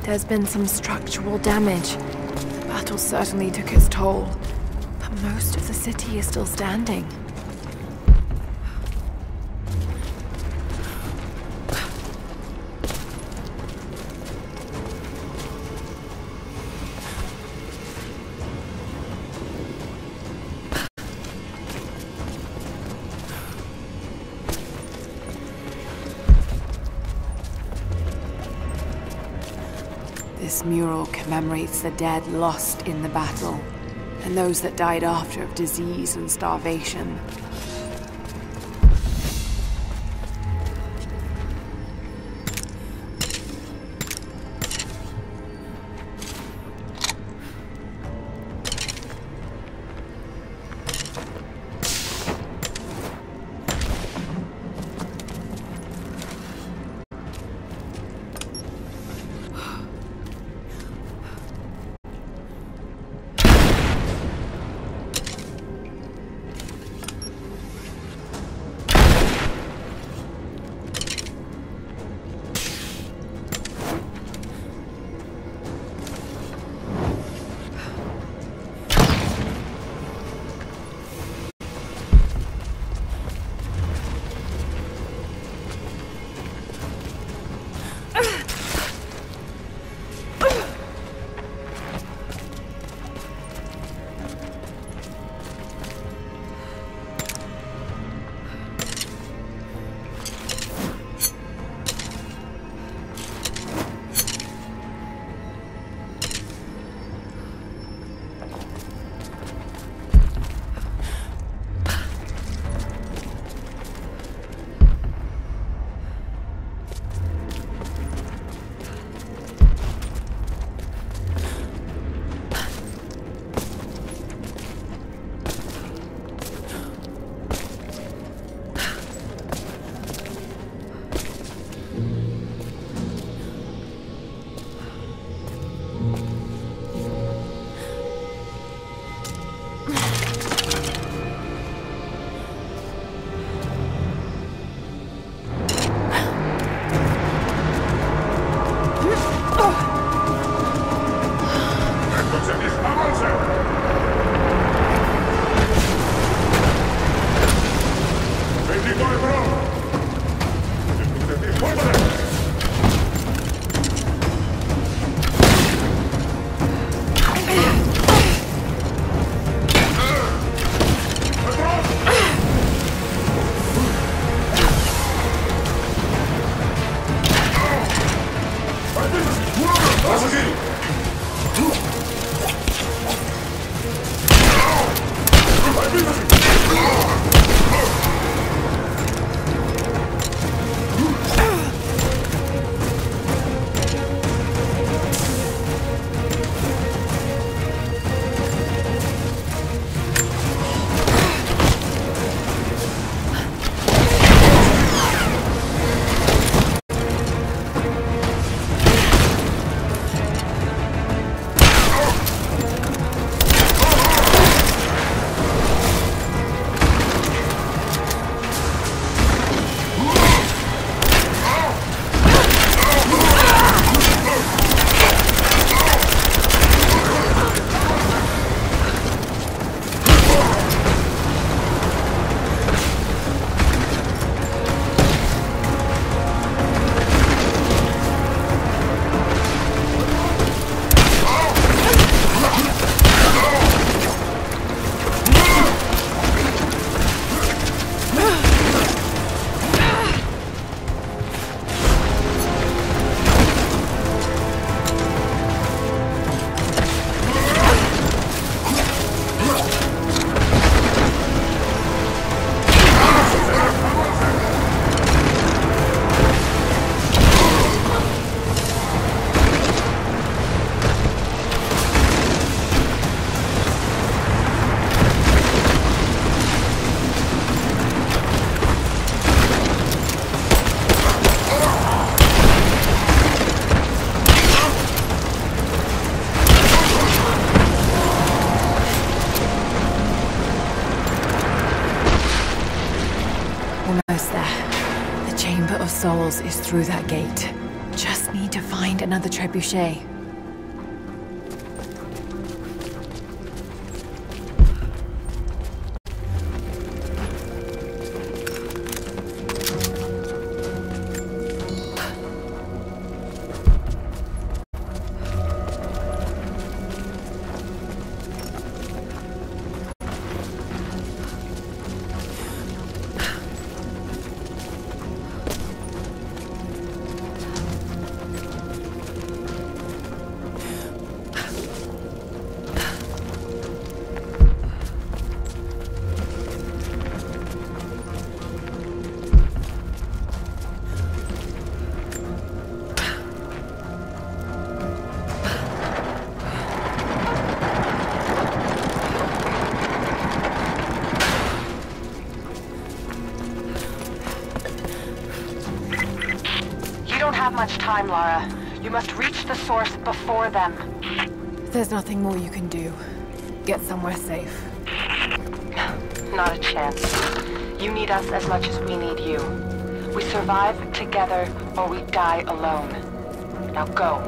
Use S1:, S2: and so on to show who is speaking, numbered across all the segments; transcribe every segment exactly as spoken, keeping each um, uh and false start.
S1: There's been some structural damage. The battle certainly took its toll. But most of the city is still standing. This mural commemorates the dead lost in the battle, and those that died after of disease and starvation. Almost there. The Chamber of Souls is through that gate. Just just need to find another trebuchet.
S2: Much time, Lara. You must reach the source before them.
S1: There's nothing more you can do. Get somewhere safe.
S2: Not a chance. You need us as much as we need you. We survive together or we die alone. Now go.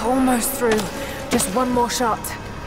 S1: Almost through. Just one more shot.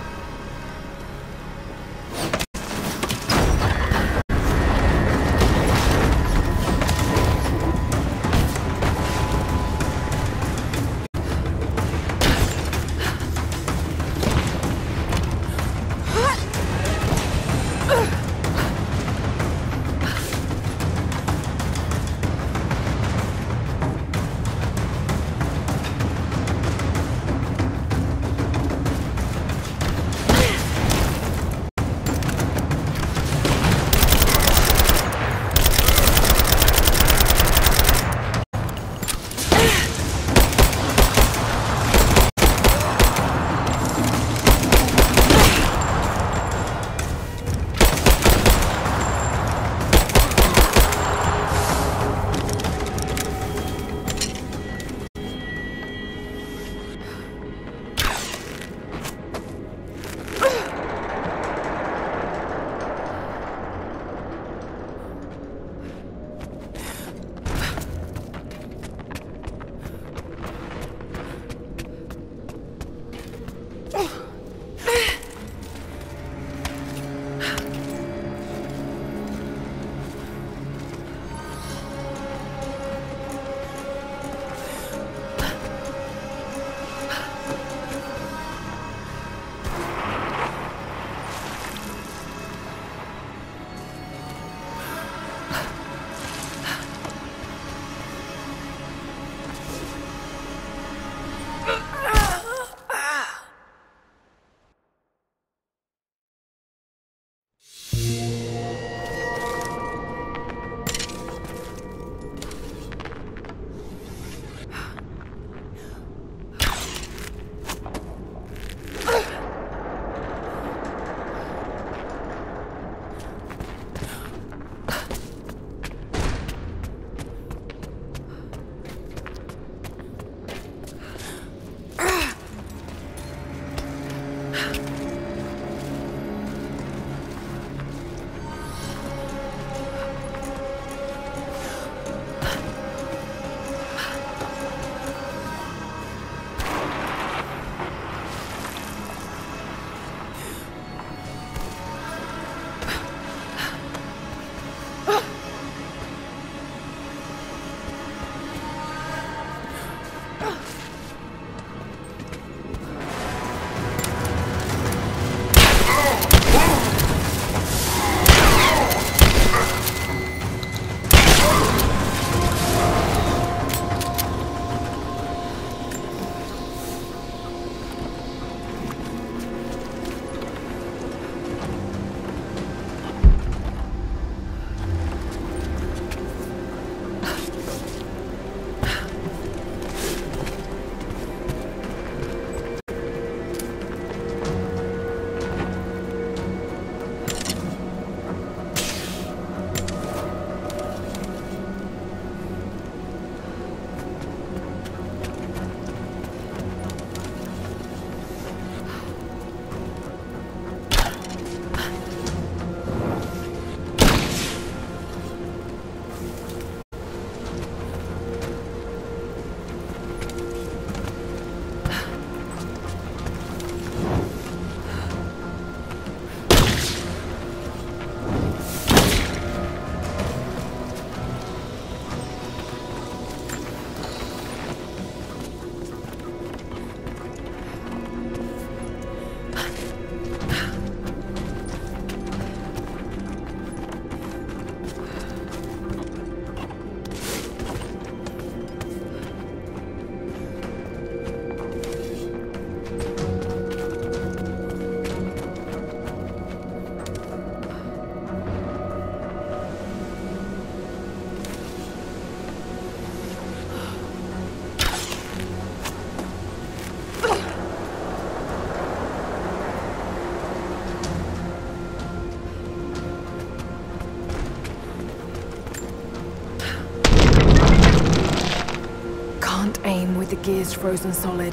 S1: With the gears frozen solid.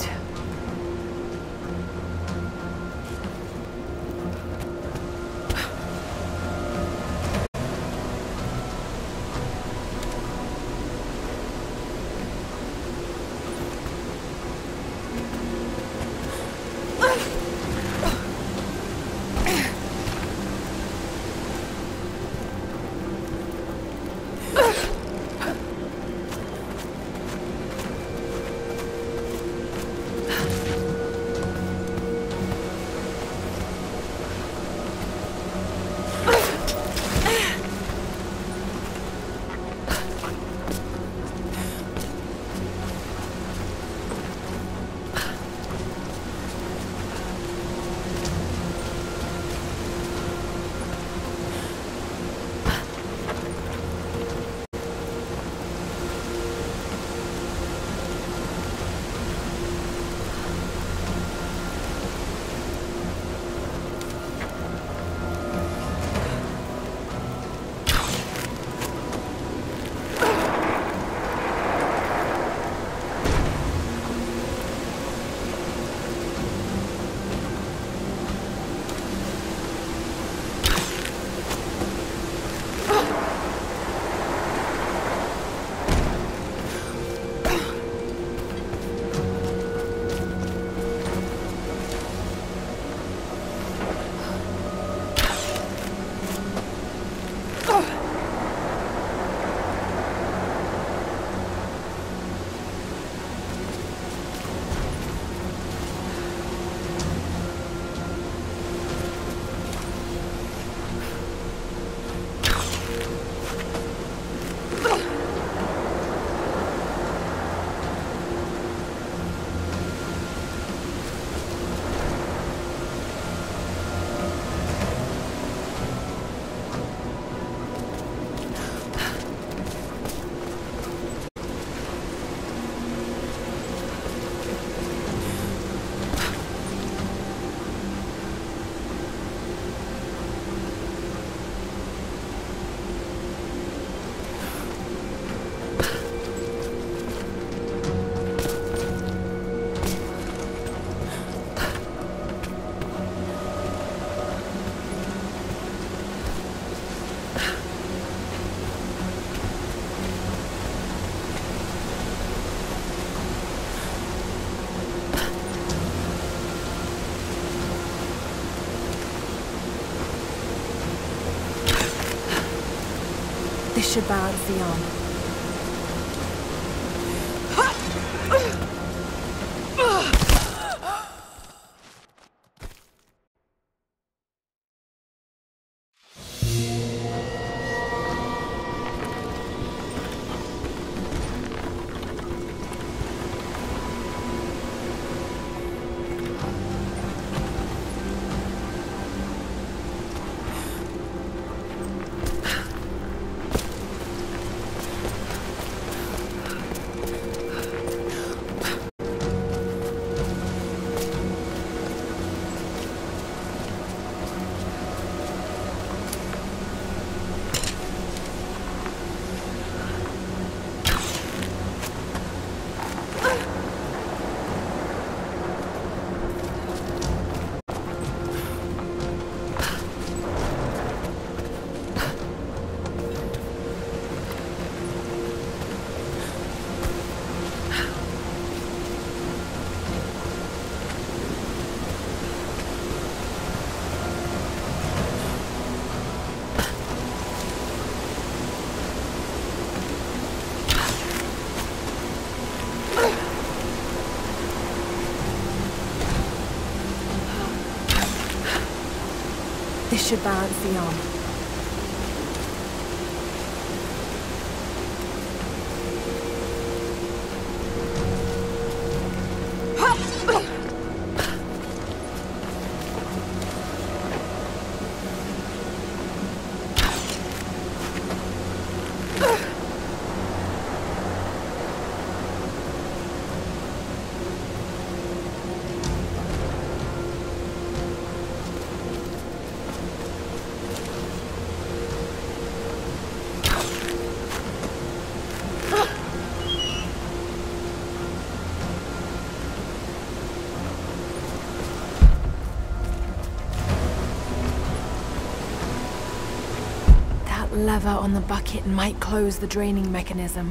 S1: This should balance the arm. This should balance the arm. Lever on the bucket might close the draining mechanism.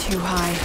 S1: too high.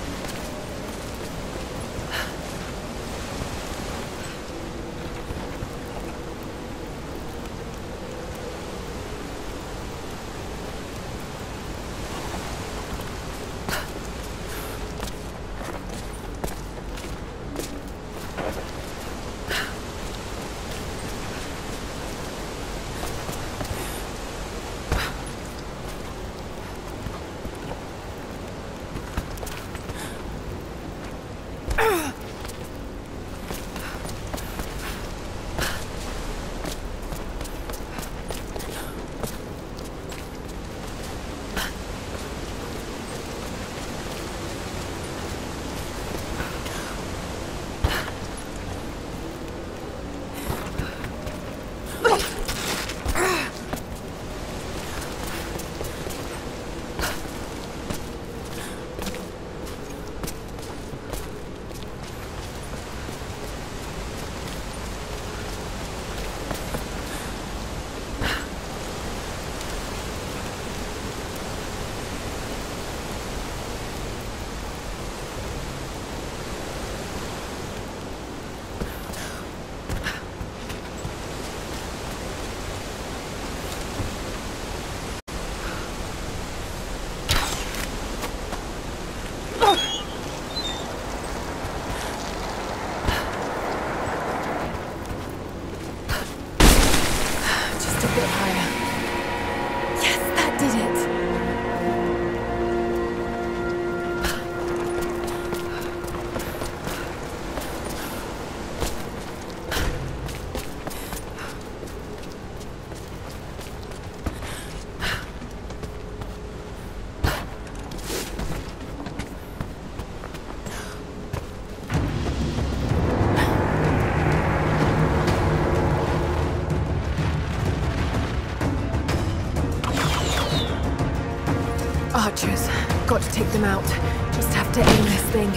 S1: Archers. Got to take them out. Just have to aim this thing.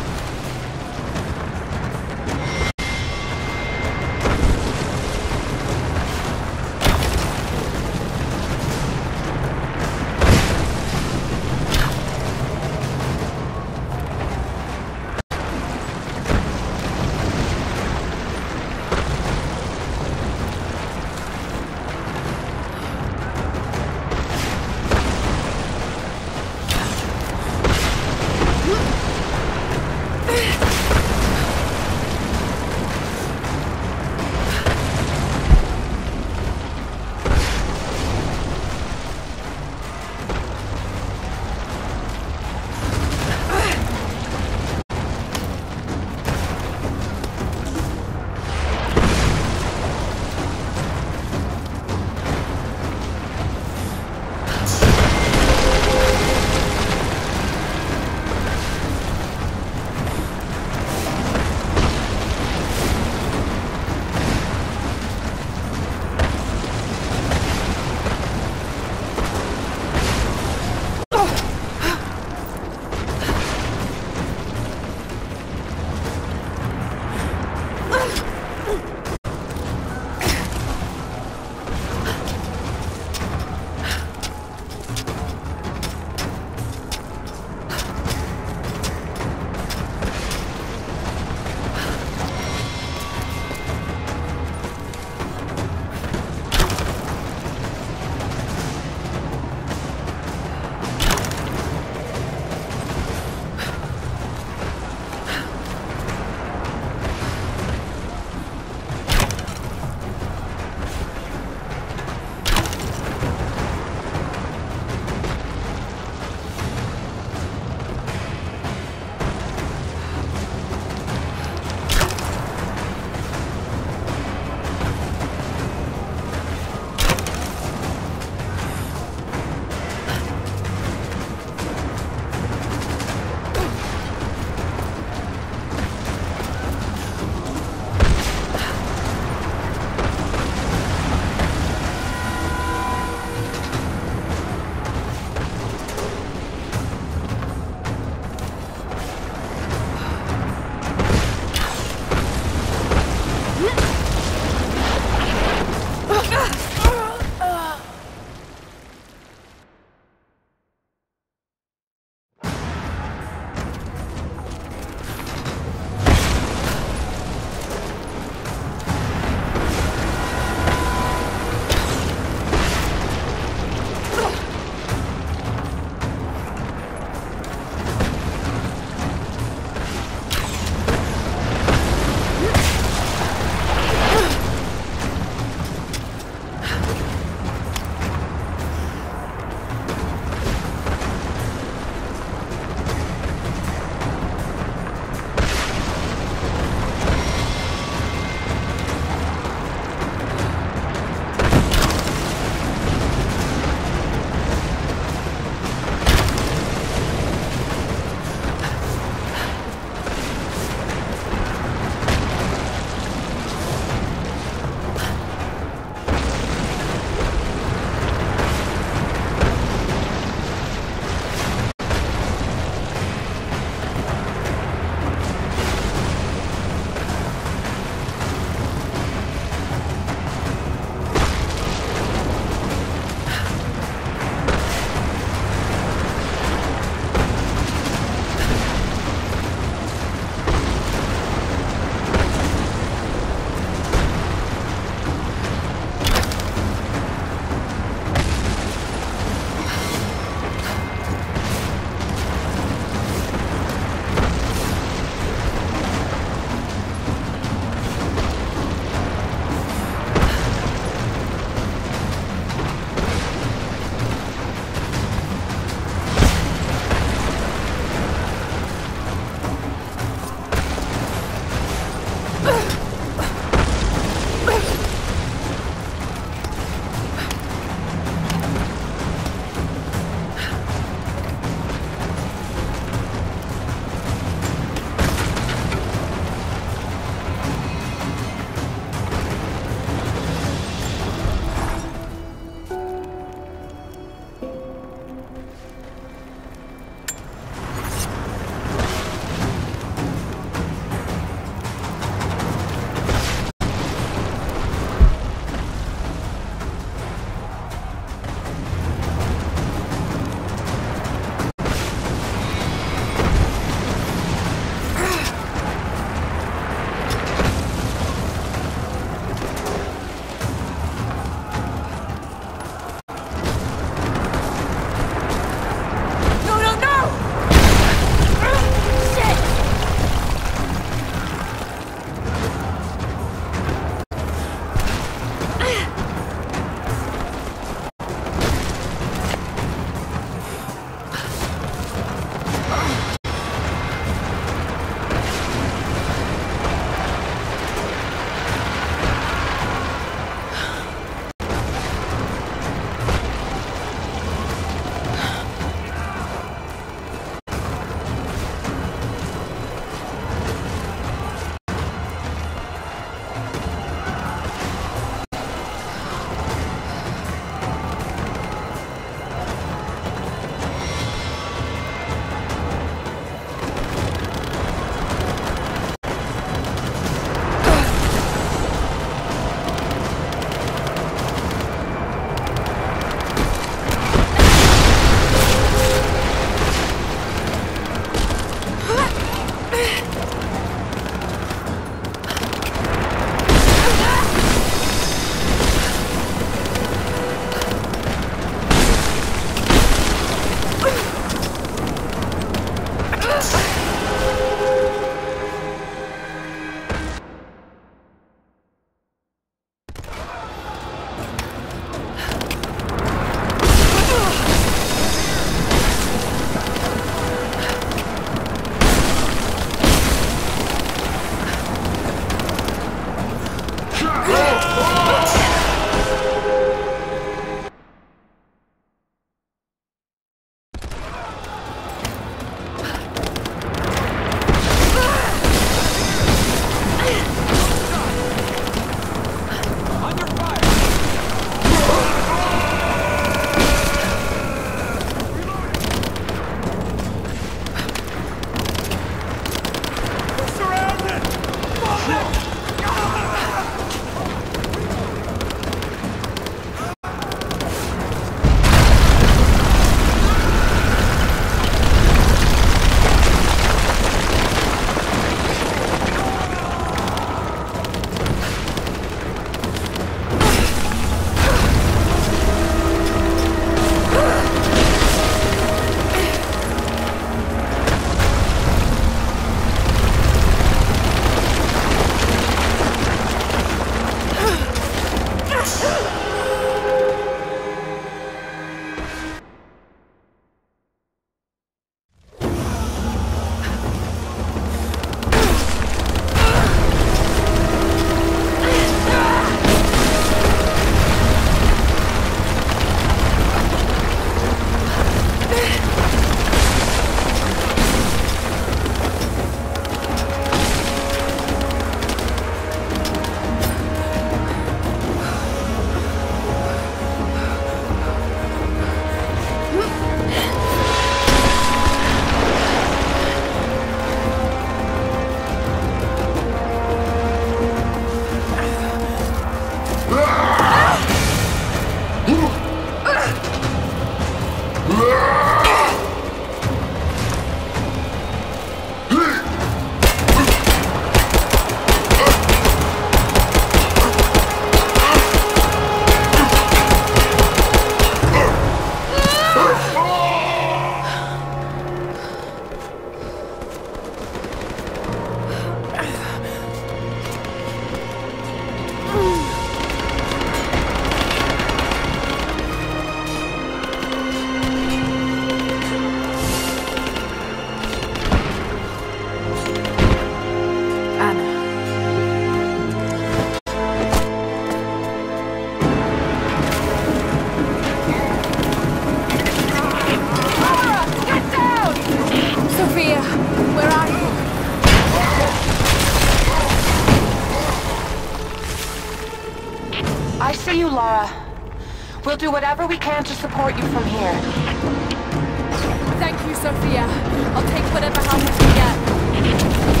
S2: We'll do whatever we can to support you from here.
S1: Thank you, Sophia. I'll take whatever help we can get.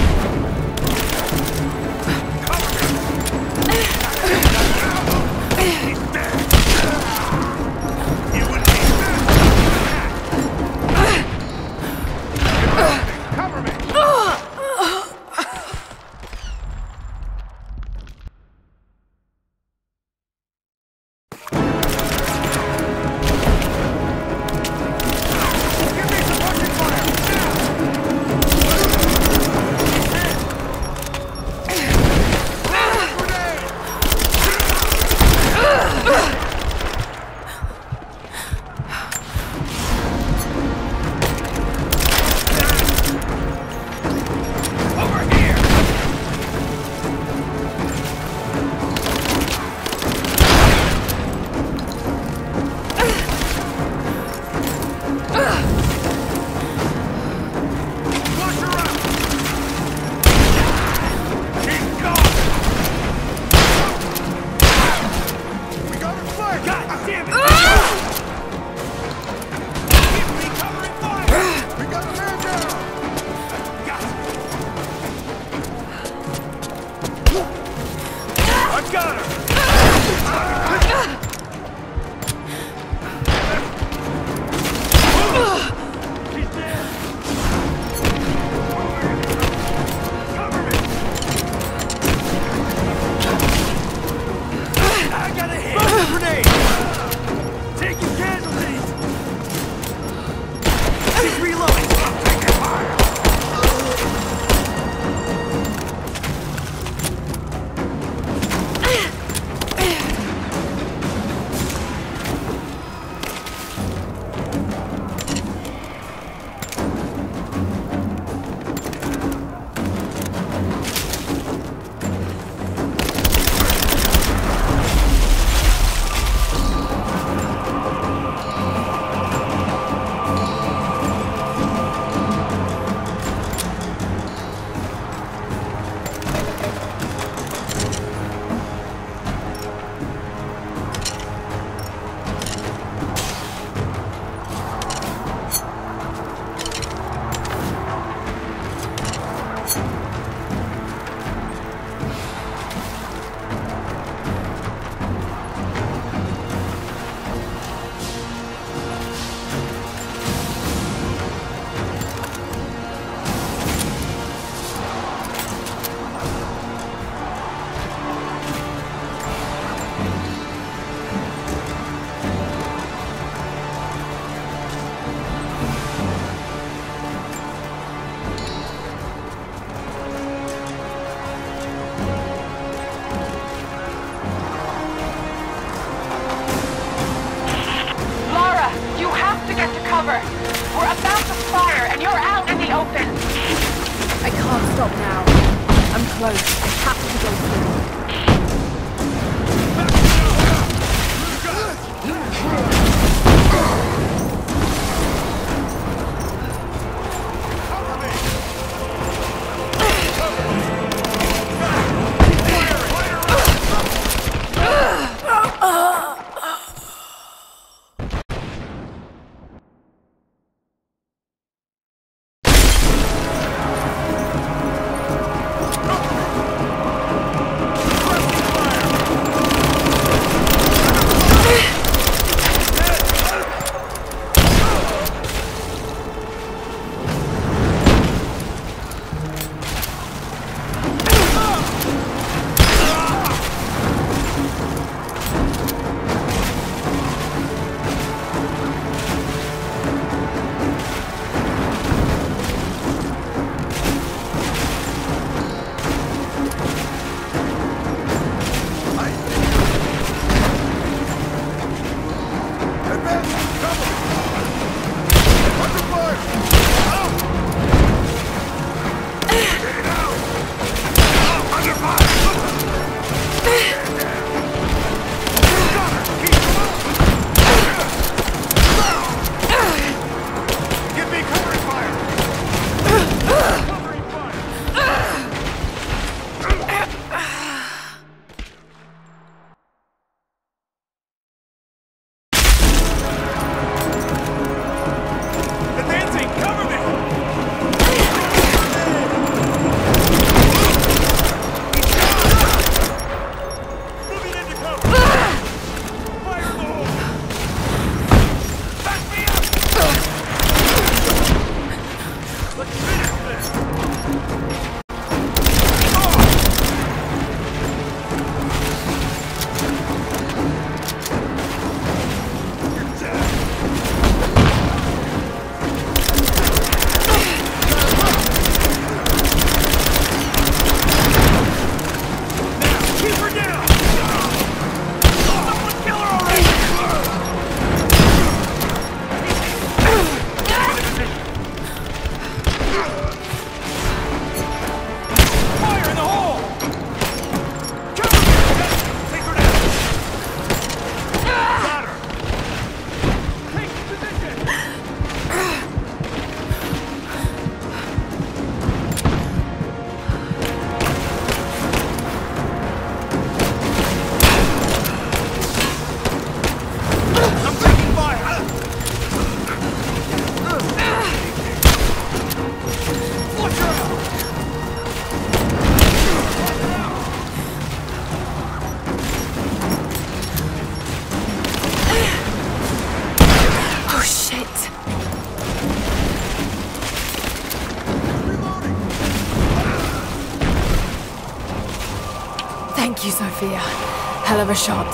S1: you, Sophia. Hell of a shot.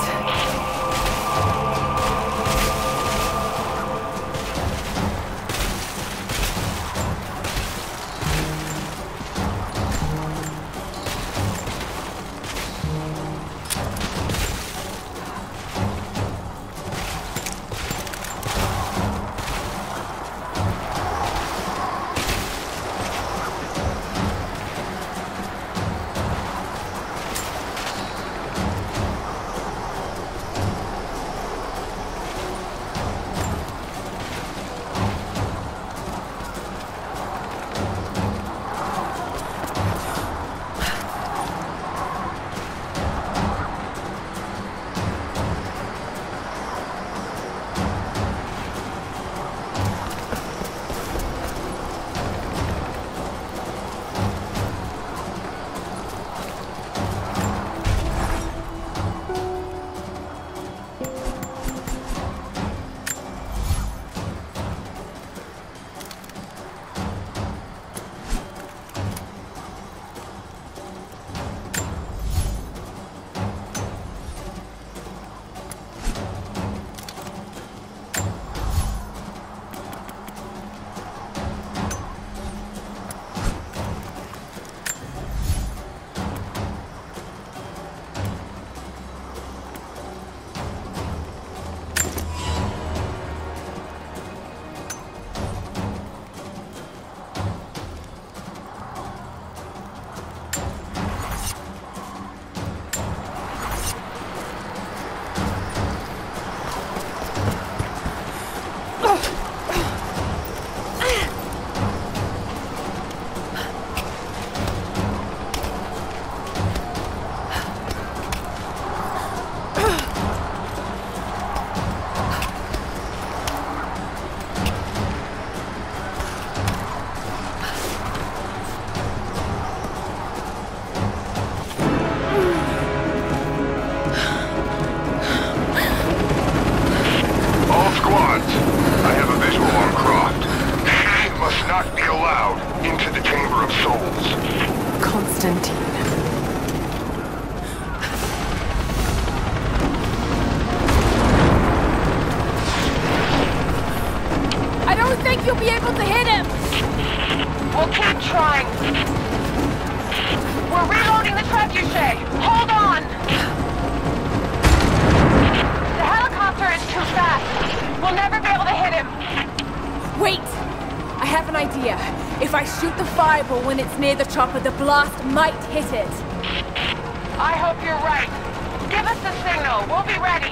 S3: When it's near the chopper, the blast might hit it.
S2: I hope you're right. Give us the signal. We'll be ready.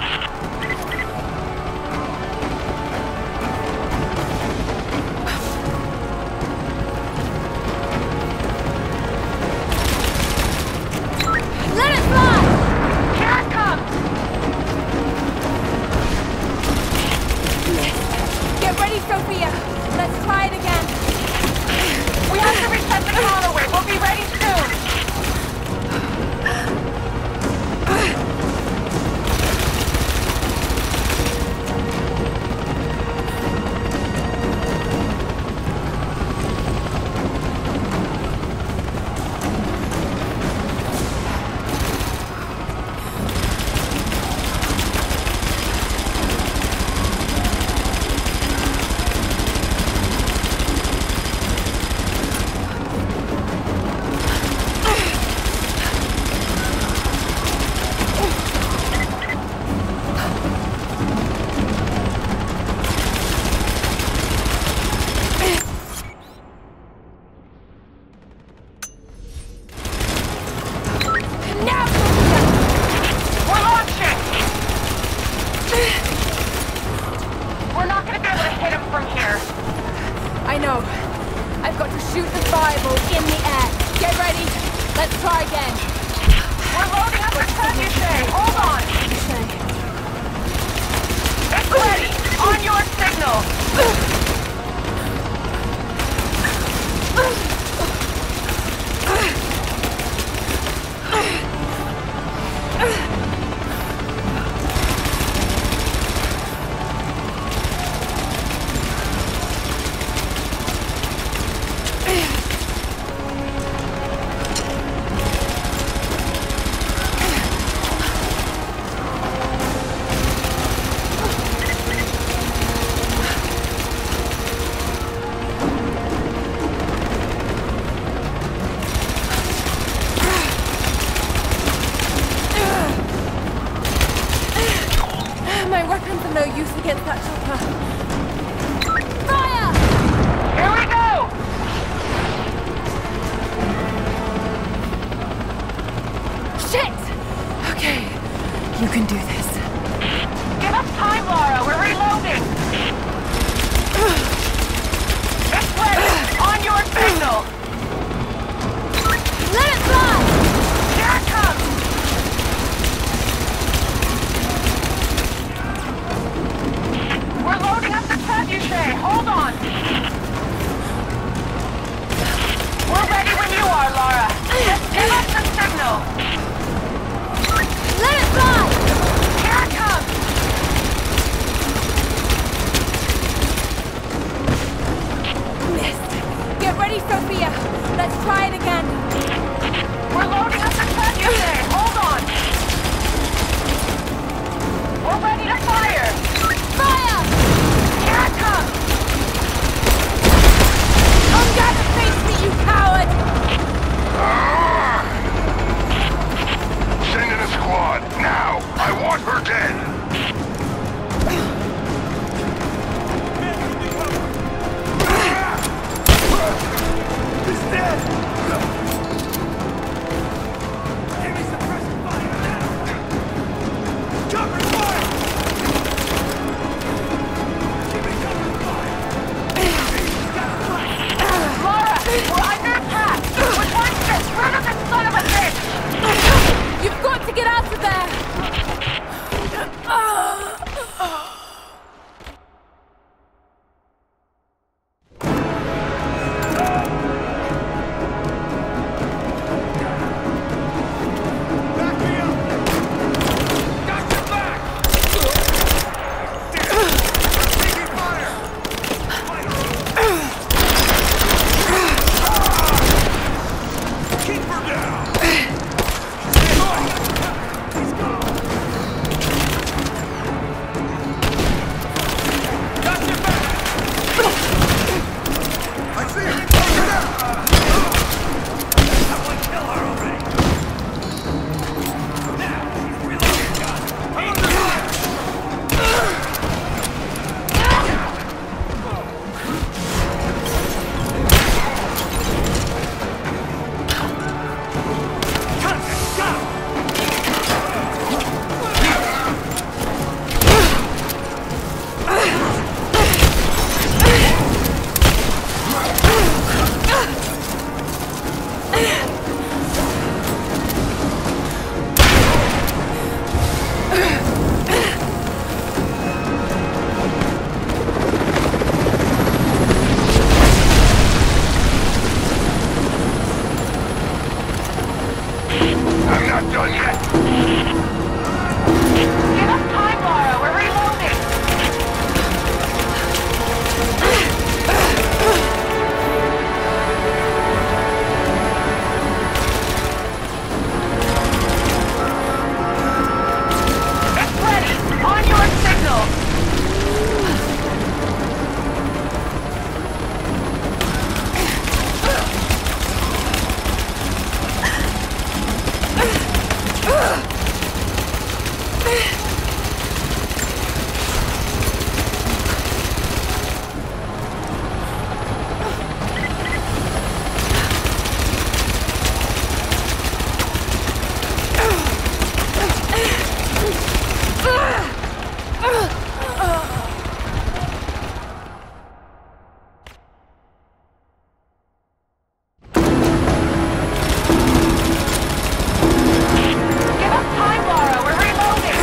S3: Let it fly!
S2: Here it comes!
S3: Get ready, Sophia. Let's try it again.
S2: We have to reset the counterweight. We'll be ready soon.
S3: against that chopper. Fire!
S2: Here we go!
S3: Shit!
S1: Okay, you can do this.
S2: Give us time, Lara. We're reloading. It's ready. On your signal.
S3: Let it fly!
S2: Here it comes. We're loading up the trebuchet. Hold on. We're ready when you are, Lara. Just give us the signal.
S3: Let it fly!
S2: Here it comes.
S3: Missed. Get ready, Sophia. Let's try it again.
S2: We're loading up the trebuchet. Hold on. We're ready to fire.
S3: Fire!
S2: Here it comes.
S3: Come down and face me, you coward!
S4: Send in a squad, now! I want her dead! He's dead! Give me suppressing fire now! Cover fire! Give me cover fire!
S2: Lara, we're under attack. We're trying to get rid of this son of a bitch.
S3: You've got to get out of there!
S4: Back me up! Got your back! Taking fire! Keep her down! He's gone! Got your back! I see him! Take her down! Someone kill her already! Now, she's reloading, gun! I'm under fire! Cut it! Go! I'm not done yet!
S2: Give us time, Lara. We're reloading. It's ready. On your signal. Give us time, Lara. We're reloading.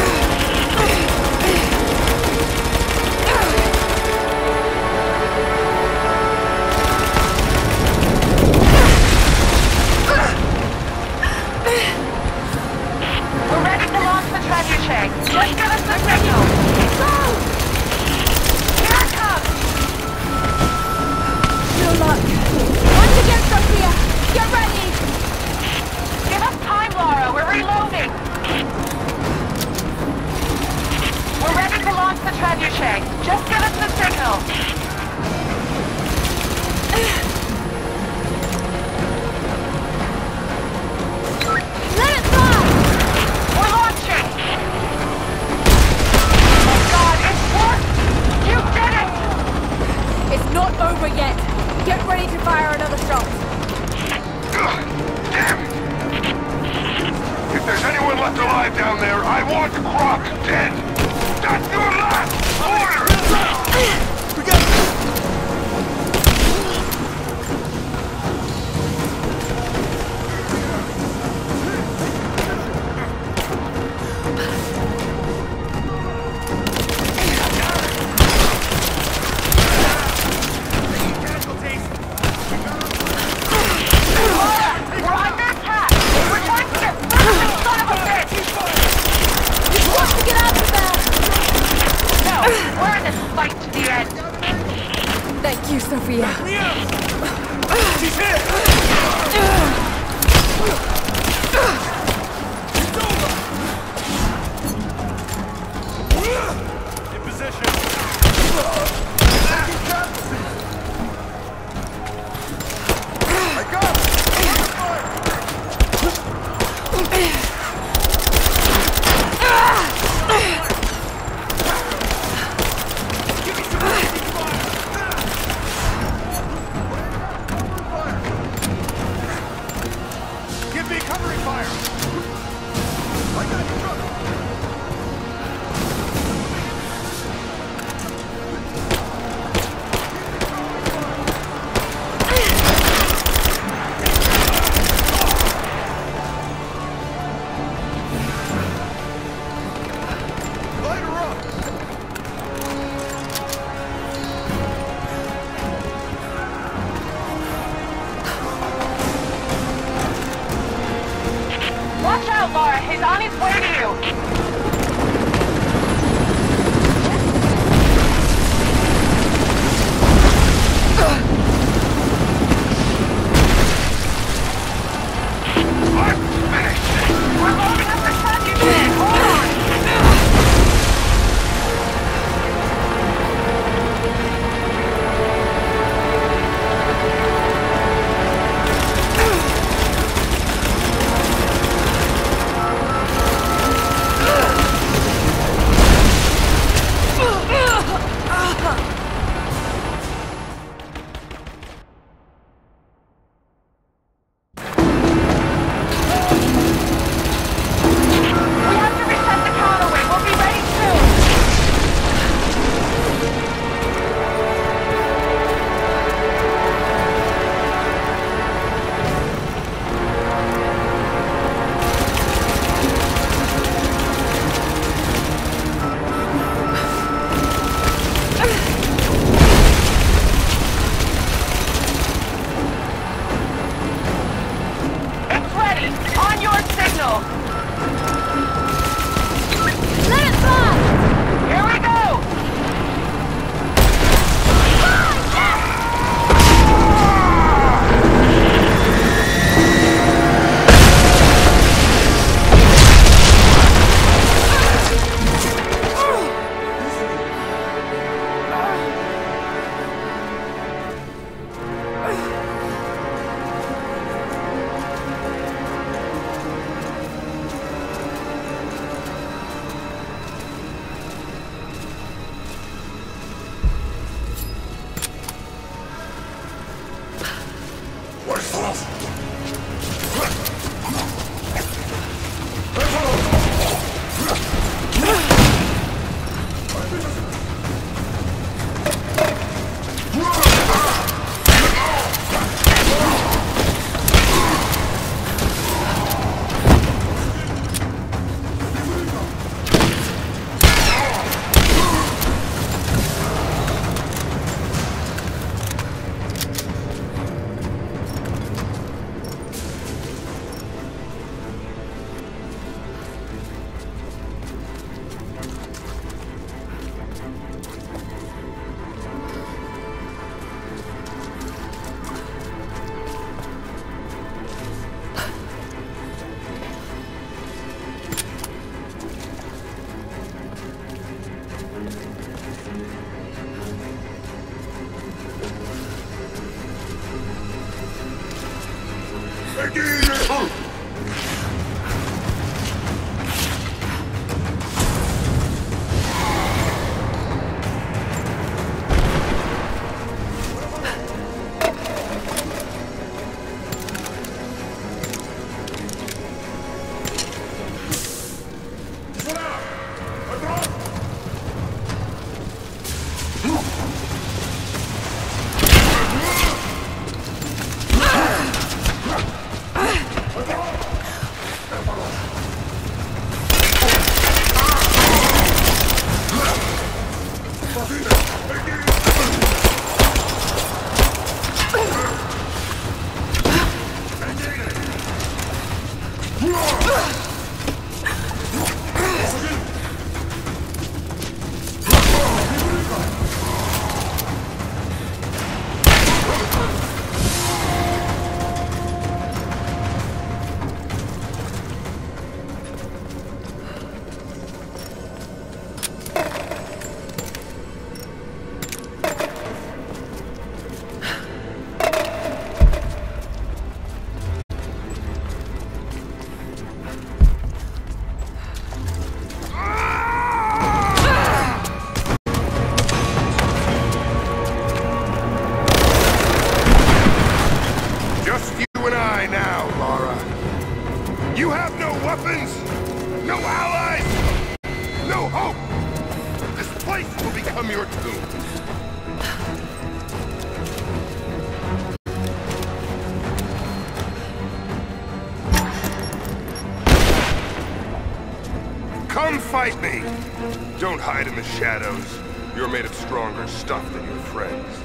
S2: We're ready to launch the trebuchet. Just give us the signal. Go! Here it comes.
S3: No luck. Once again, Sophia! Get ready!
S2: Give us time, Lara. We're reloading. We're ready to launch the trebuchet. Just give us the signal.
S3: Let it fly!
S2: We're launching. Oh my God, it's working. We're in this fight to the end.
S3: Thank you, Sophia.
S4: She's hit! In position! I got it! Give me covering fire! I got you covered! Light her up!
S2: Watch out, Laura. He's on his way to you.
S4: I'm finished!
S2: We're loading up the truck you did. Hold on. We have to reset the counterweight. We'll be ready soon. It's ready. On your signal.
S3: Let it fly!
S2: Here we go.
S4: What is this? become your tomb. Come fight me! Don't hide in the shadows. You're made of stronger stuff than your friends.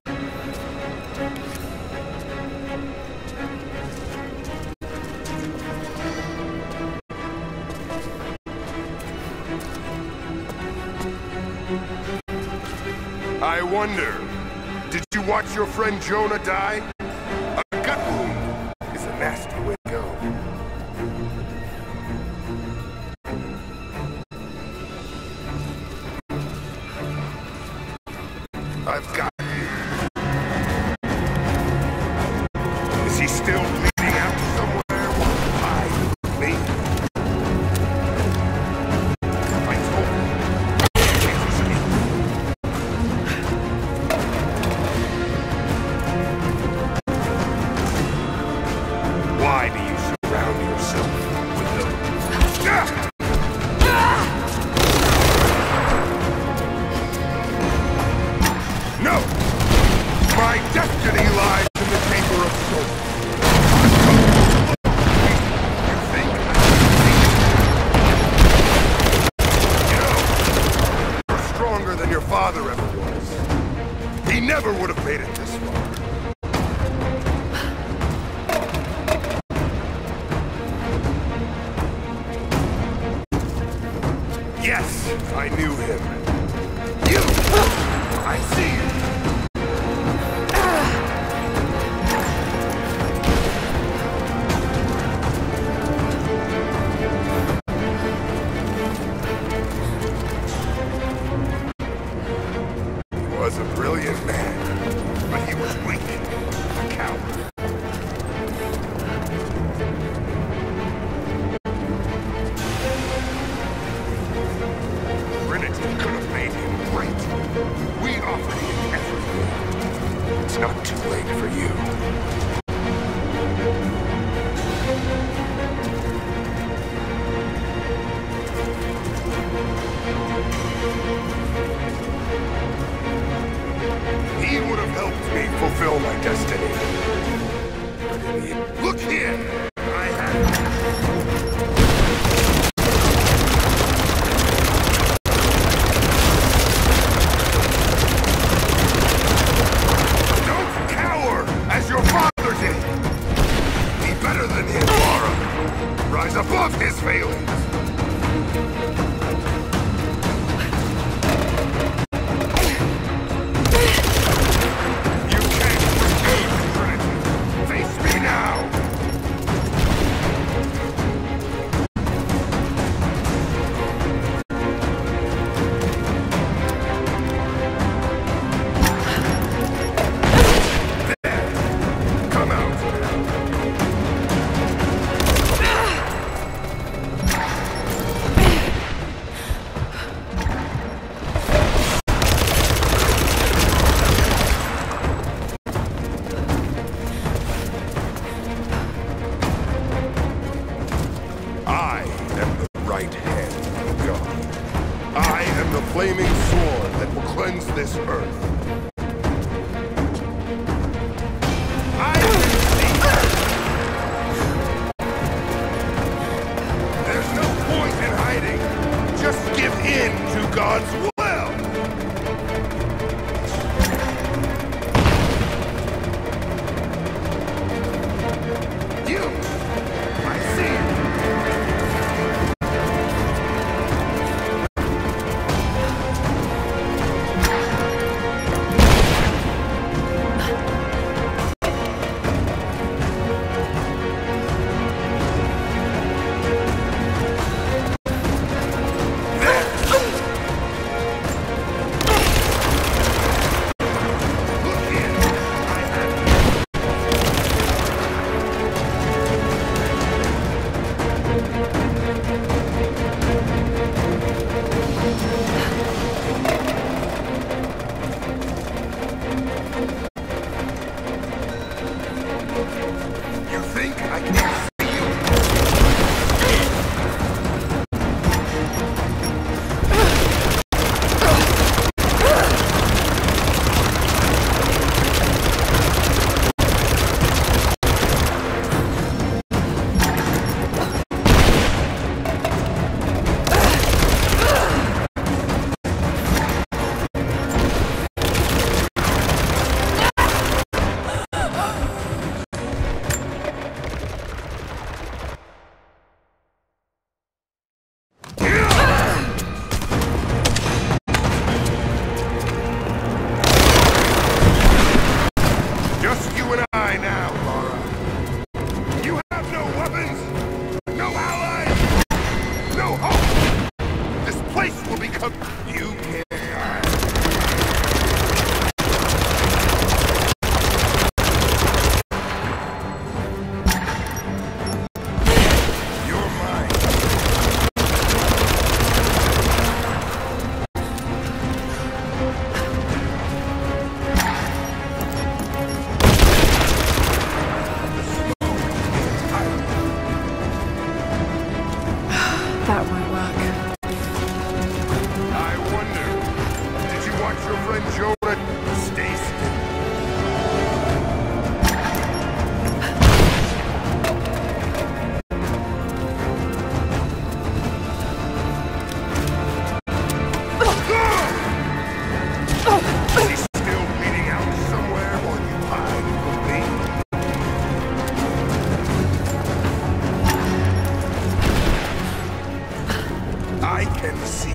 S4: I wonder, did you watch your friend Jonah die? A gut wound is a nasty way to go. I've got you. Is he still bleeding out somewhere? Hide with me? I told him. Can't escape. Why do you surround yourself with those? Ah! No! My destiny lies in the Chamber of Souls. You think I can see? You know, you're stronger than your father ever was. He never would have made it this far. Yes, I knew him. You! I see you! He was a brilliant man, but he was weak, a coward. Trinity could have made him great. We offered him everything. It's not too late for you. He would have helped me fulfill my destiny. But in the end, look here! I have... Your father did! Be better than him, Lara! Rise above his failings! You can't refuse, Trinity! Face me now! Flaming sword that will cleanse this earth. I There's no point in hiding. Just give in to God's will. You! I see you! That's your friend Jonah. Stay still. She's still bleeding out somewhere while you hide from me. I can see.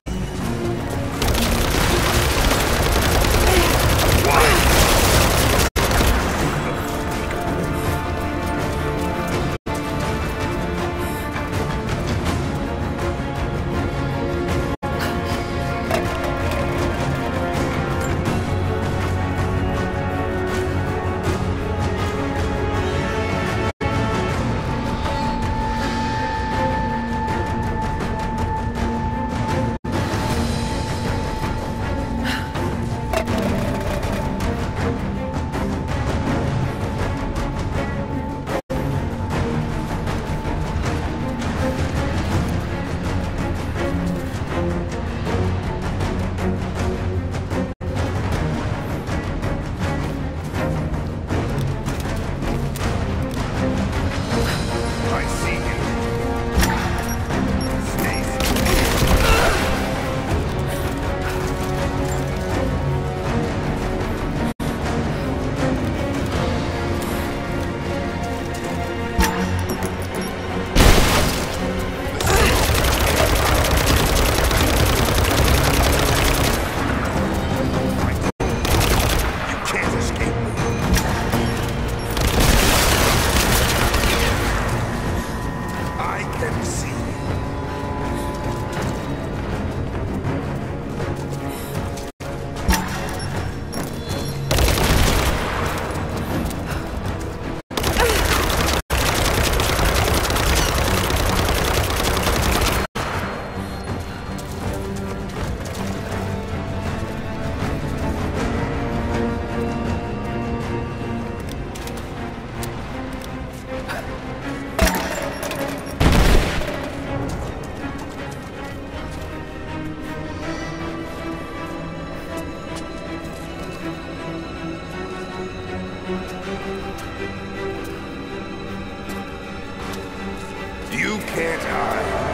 S4: You can't hide.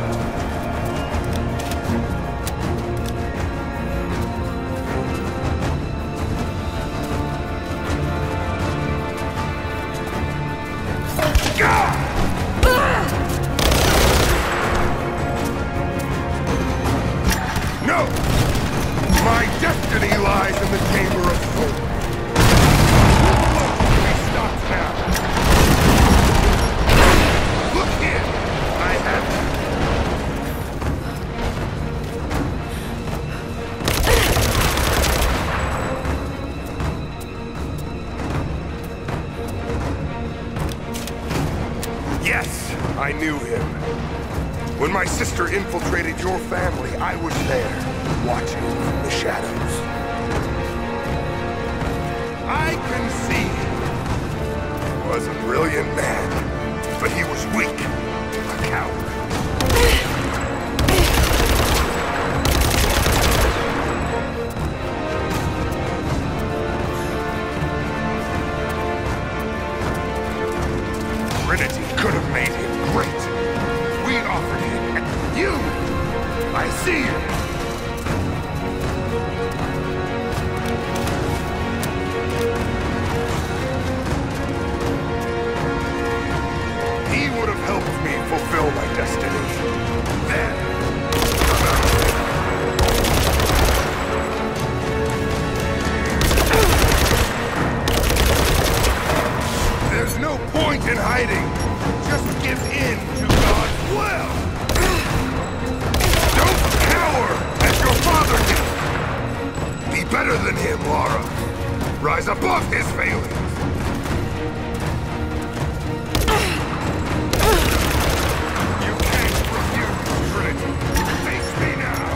S4: No! My destiny lies in the Chamber of Souls. We stop now. Look here! I have Yes, I knew him. When my sister infiltrated your family, I was there, watching from the shadows. I can see he was a brilliant man, but he was weak, a coward. Trinity could have made him great. We offered him you. I see you. He would have helped me fulfill my destiny. Then, there's no point in hiding. Just give in to God's will. Don't cower as your father did. Be better than him, Lara. Rise above his failings. You can't refuse, Trinity. Face me now.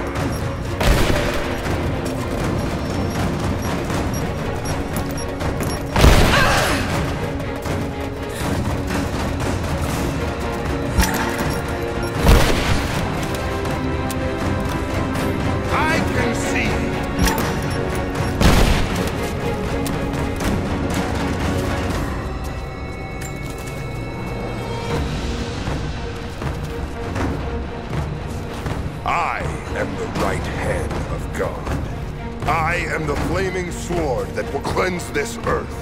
S4: flaming sword that will cleanse this earth.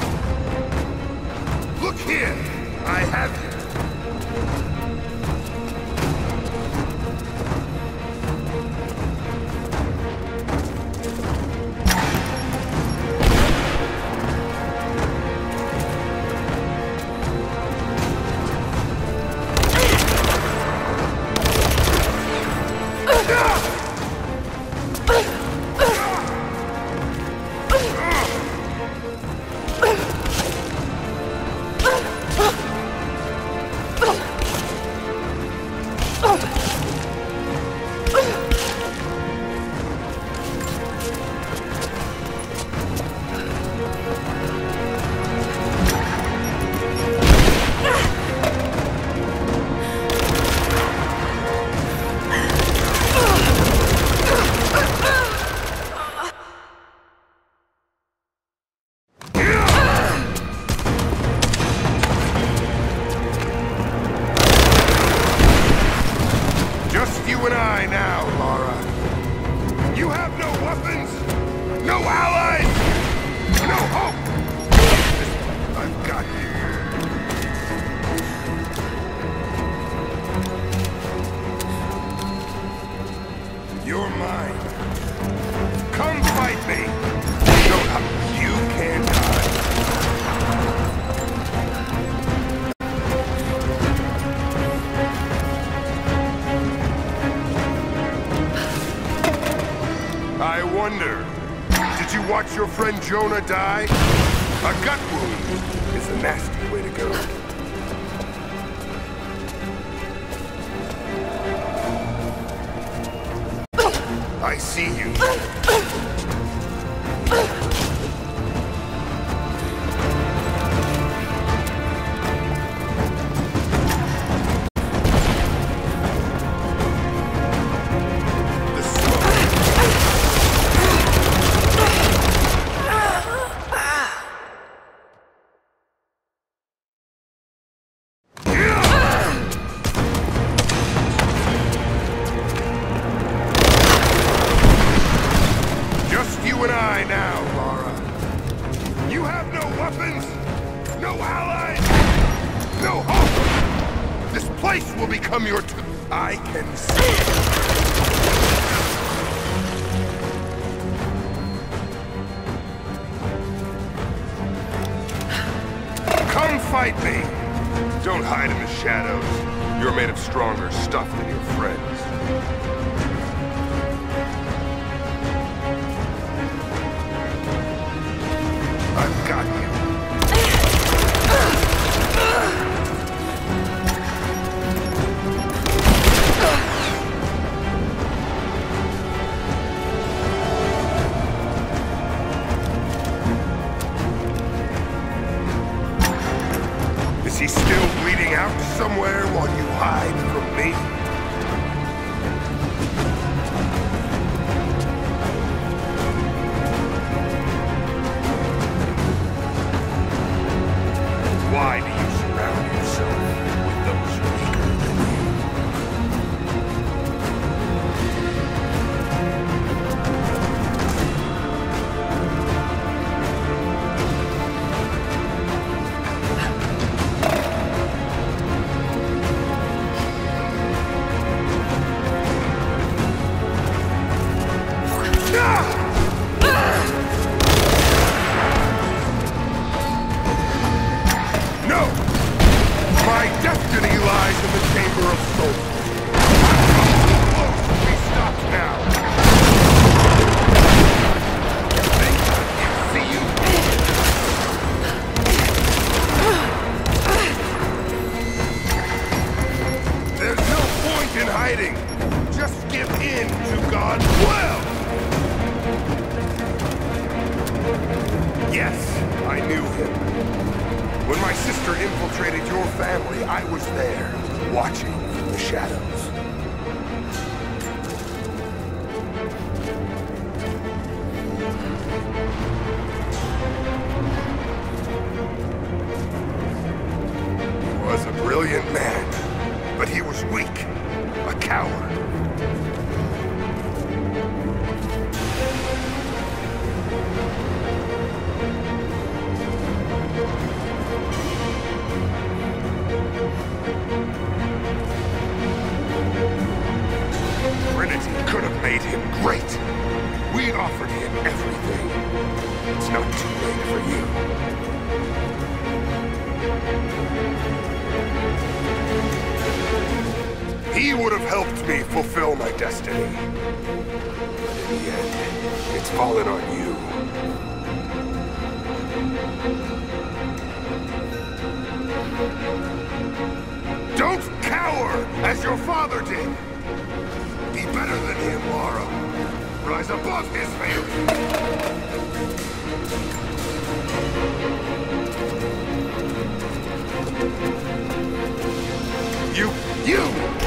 S4: Look here! I have you! You're mine. Come fight me! No, you can't hide. I wonder, did you watch your friend Jonah die? A gut wound is a nasty way to go. I see you. Will become your t- I can see it. Come fight me! Don't hide in the shadows. You're made of stronger stuff than your friends. I've got you. Is he still bleeding out somewhere while you hide from me? Why do you surround yourself with those weaker than you? Just give in to God's will! Yes, I knew him. When my sister infiltrated your family, I was there, watching from the shadows. He was a brilliant man, but he was weak. A coward. me fulfill my destiny. But in the end, it's fallen on you. Don't cower as your father did! Be better than him, Lara. Rise above his fate! You... you!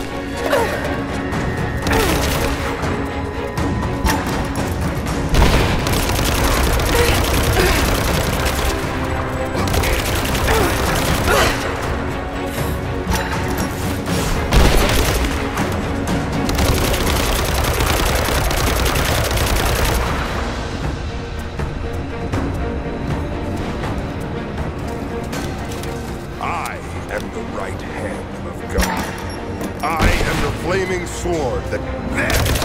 S4: I am the right hand of God. I am the flaming sword that...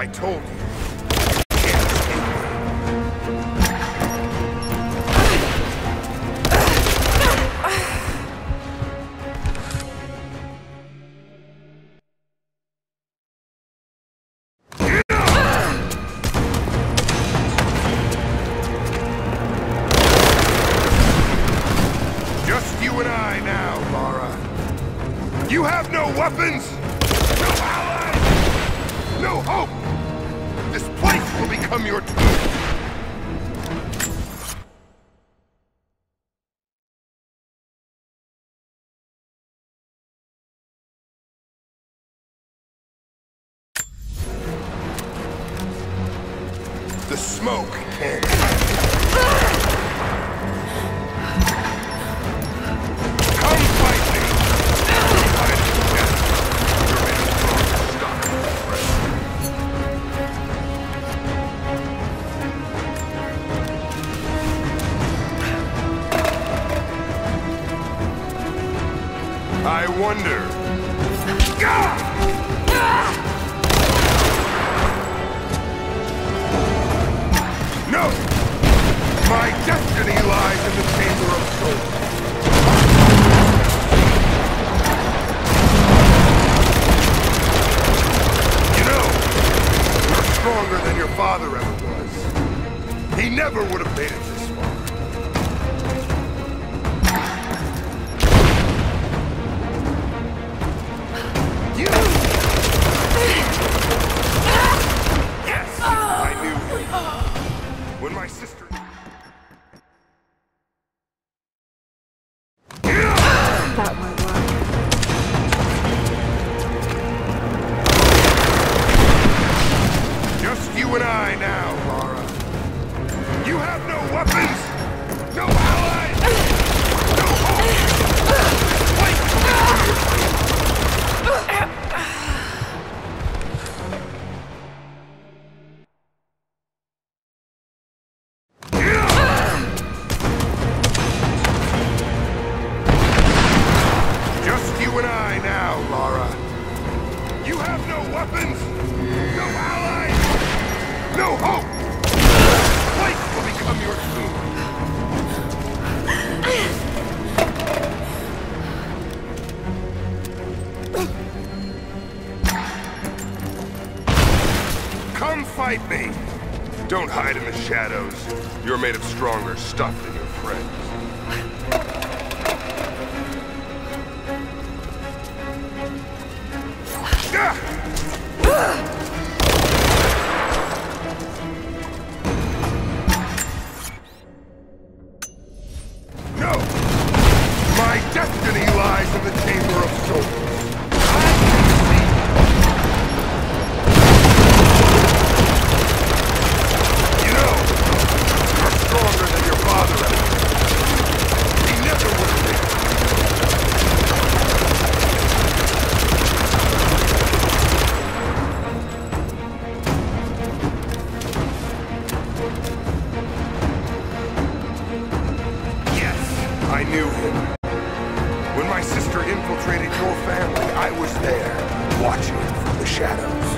S4: I told you. You can't escape me. Just you and I now, Lara. You have no weapons, no allies, no hope. This place will become your tomb. The smoke can't. Come fight me! You're fighting death. You're ready to stop it, friend. I wonder. Gah! No! My destiny lies in the Chamber of Souls. You know, you're stronger than your father ever was. He never would have made it this far. You! Yes! I knew him. When my sister...
S3: That won't work.
S4: Just you and I now, Lara. You have no weapons, no allies, no hope. Fight! Just you and I now, Lara. You have no weapons, no allies, no hope. This place will become your tomb. Come fight me. Don't hide in the shadows. You're made of stronger stuff than your friends. No! My destiny lies in the Chamber of Souls. I can see. You know, you're stronger than your father ever. He never would have been. I knew him. When my sister infiltrated your family, I was there, watching from the shadows.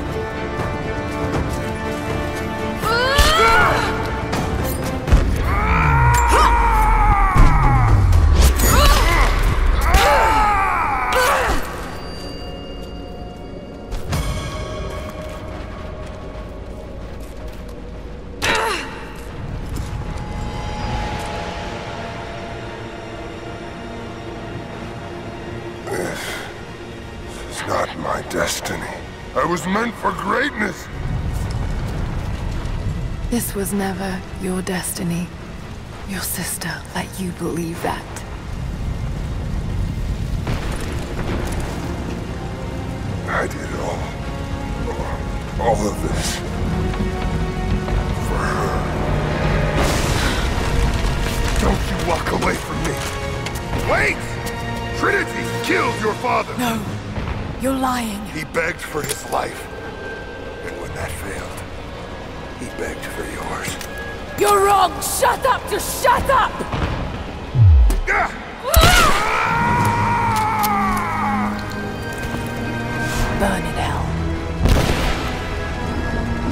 S4: Not my destiny. I was meant for greatness.
S1: This was never your destiny. Your sister let you believe that.
S4: I did it all. All of this. For her. Don't you walk away from me. Wait! Trinity killed your father.
S1: No, you're lying.
S4: He begged for his life. And when that failed, he begged for yours.
S3: You're wrong! Shut up! Just shut up!
S4: Ah!
S1: Burn in hell.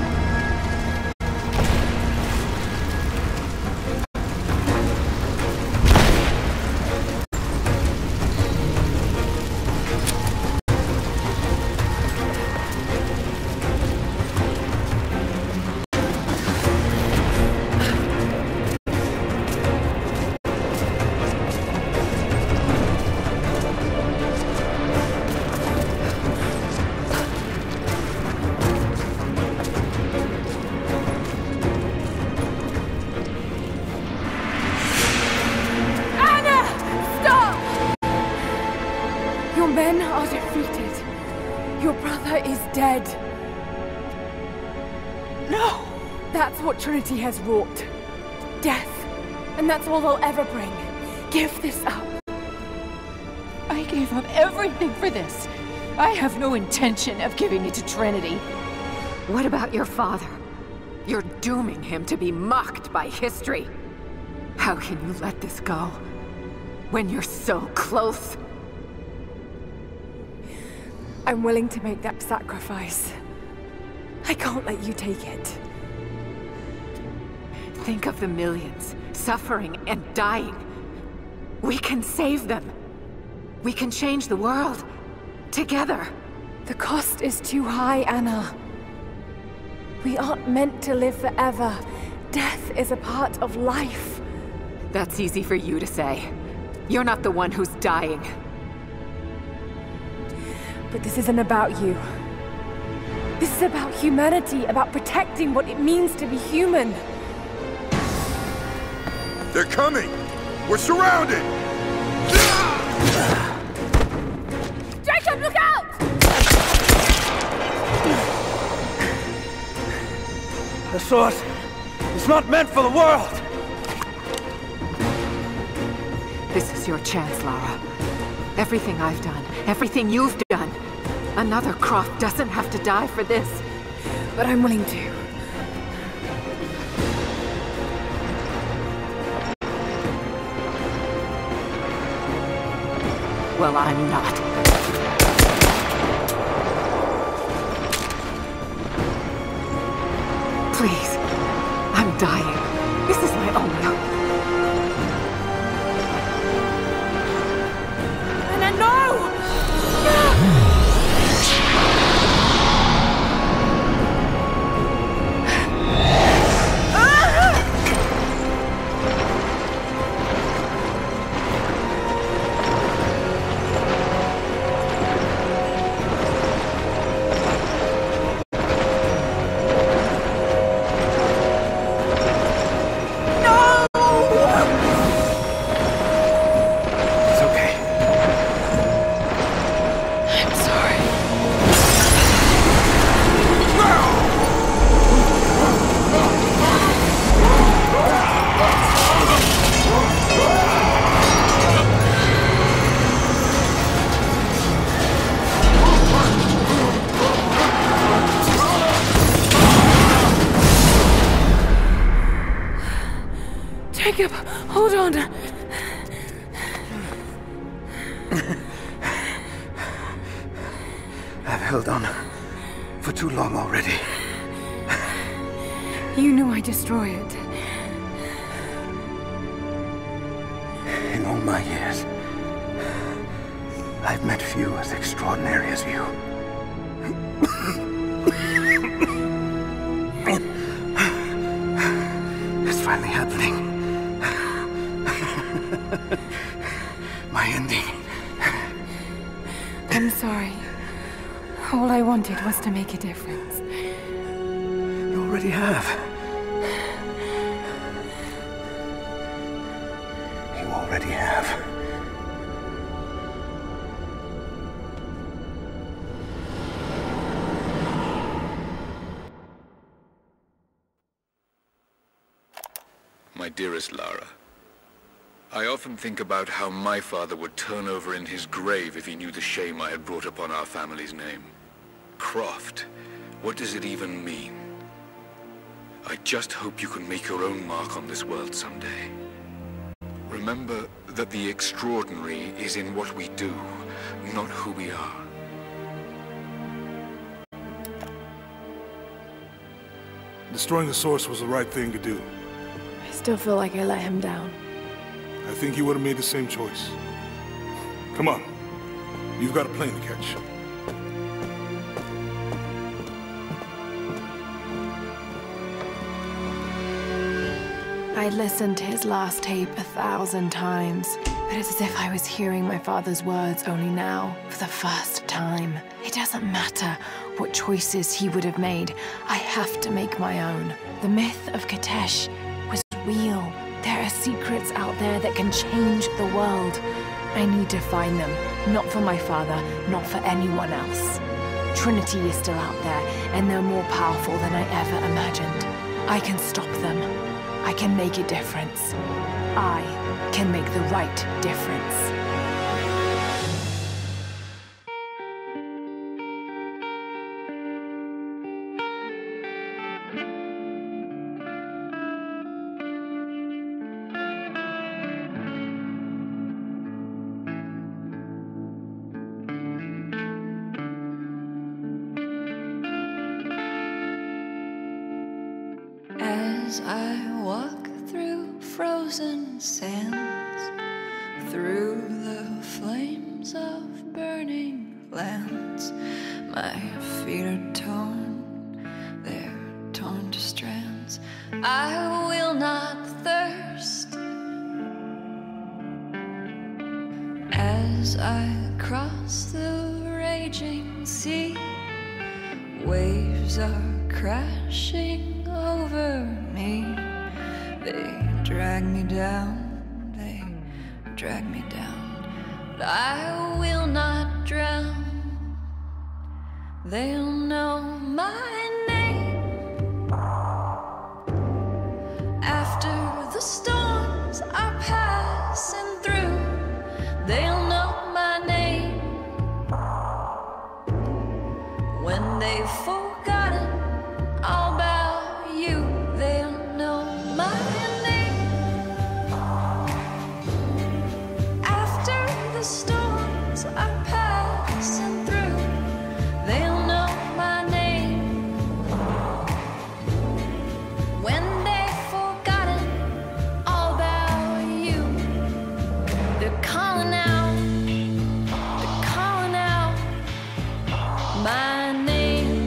S3: defeated. Your brother is dead.
S1: No!
S3: That's what Trinity has wrought. Death. And that's all they'll ever bring. Give this up.
S5: I gave up everything for this. I have no intention of giving it to Trinity.
S6: What about your father? You're dooming him to be mocked by history. How can you let this go? When you're so close?
S3: I'm willing to make that sacrifice. I can't let you take it.
S6: Think of the millions suffering and dying. We can save them. We can change the world. Together.
S3: The cost is too high, Anna. We aren't meant to live forever. Death is a part of life.
S6: That's easy for you to say. You're not the one who's dying.
S3: But this isn't about you. This is about humanity, about protecting what it means to be human.
S4: They're coming! We're surrounded!
S3: Jacob, look out!
S7: The sword is not meant for the world!
S6: This is your chance, Lara. Everything I've done, everything you've done. Another Croft doesn't have to die for this.
S3: But I'm willing to.
S6: Well, I'm not. Please. I'm dying. This is my only hope.
S3: Anna, no! Jacob, hold on.
S7: I've held on for too long already.
S3: You knew I'd destroy it.
S7: In all my years, I've met few as extraordinary as you. It's finally happening. My ending.
S3: I'm sorry. All I wanted was to make a difference.
S7: You already have. You already have.
S8: My dearest Lara, I often think about how my father would turn over in his grave if he knew the shame I had brought upon our family's name. Croft, what does it even mean? I just hope you can make your own mark on this world someday. Remember that the extraordinary is in what we do, not who we are.
S9: Destroying the source was the right thing to do.
S3: I still feel like I let him down.
S9: I think you would have made the same choice. Come on. You've got a plane to catch.
S1: I'd listened to his last tape a thousand times, but it's as if I was hearing my father's words only now, for the first time. It doesn't matter what choices he would have made. I have to make my own. The myth of Kitezh was real. There are secrets out there that can change the world. I need to find them. Not for my father, not for anyone else. Trinity is still out there, and they're more powerful than I ever imagined. I can stop them. I can make a difference. I can make the right difference.
S10: As I walk through frozen sands, through the flames of burning lands, my feet are torn, they're torn to strands. I will not thirst. As I cross the raging sea, waves are crashing over me. They drag me down, they drag me down, but I will not drown. They'll know my name. After the storms are passing through, they'll know my name. When they've forgotten all about you, they'll know my name. After the storms are passing through, they'll know my name. When they've forgotten all about you, they're calling out, they're calling out my name.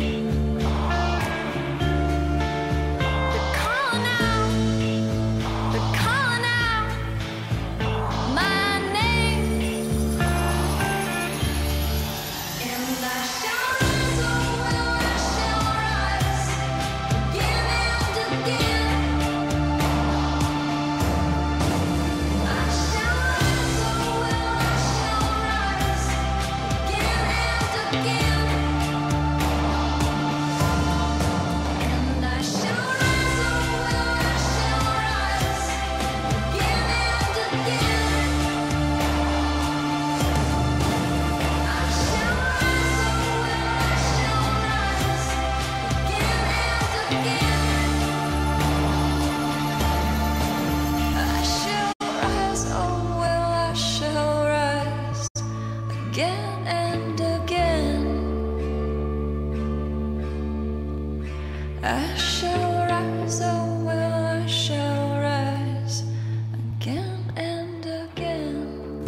S10: Again and again, I shall rise, oh will I shall rise again and again.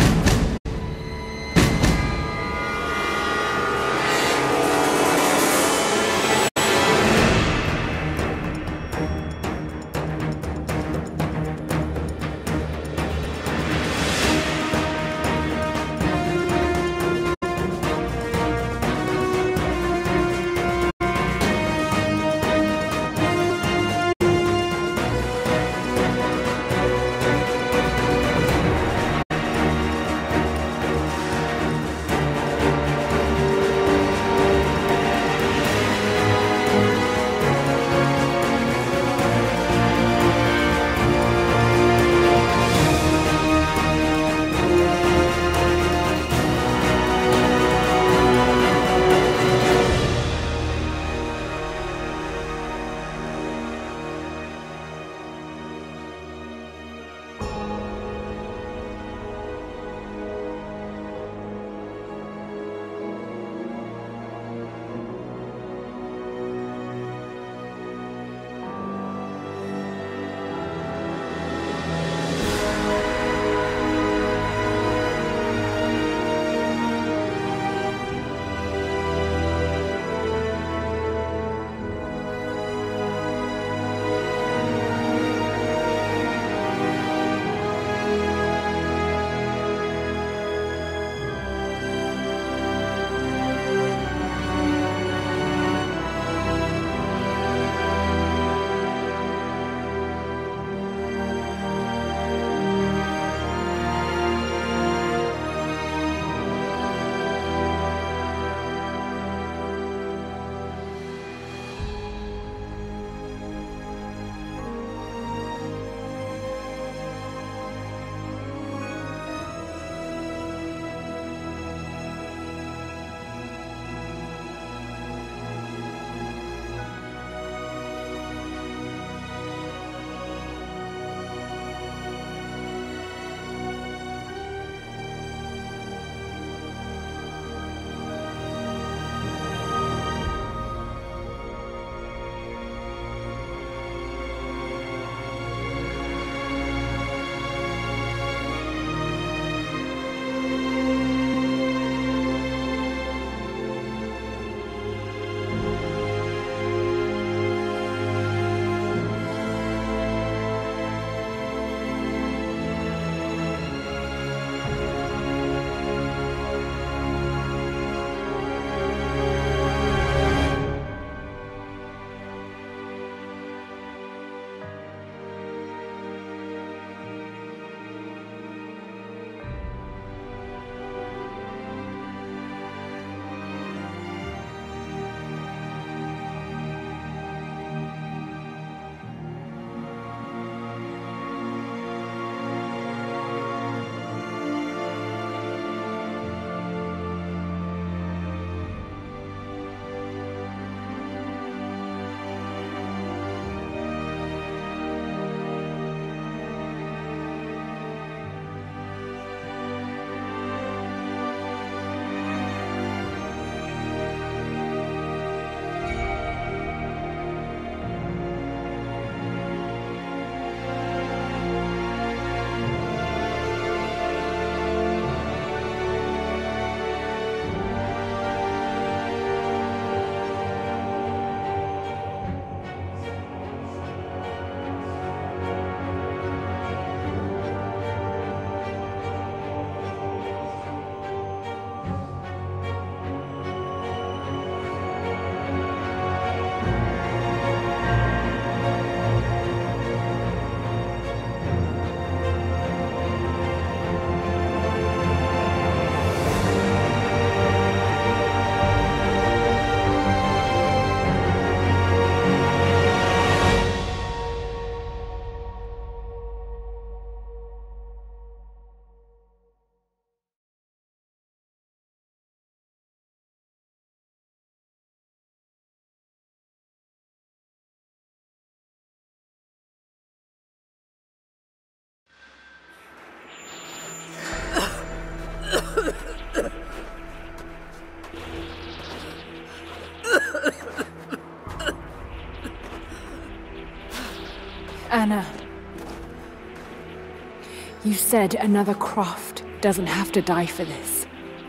S3: said another Croft doesn't have to die for this.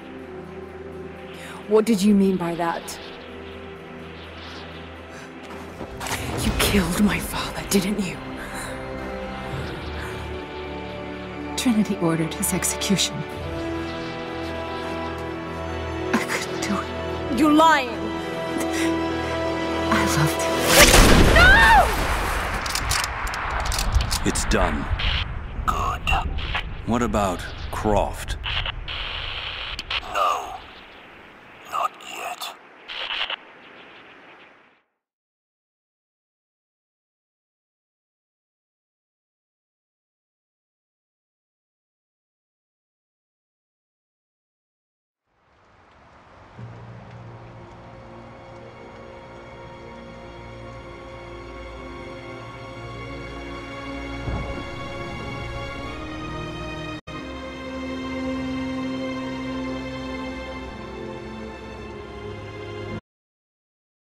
S3: What did you mean by that? You killed my father, didn't you?
S5: Trinity ordered his execution. I couldn't do it.
S3: You're lying!
S5: I loved him.
S11: It's done. Good. What about Croft?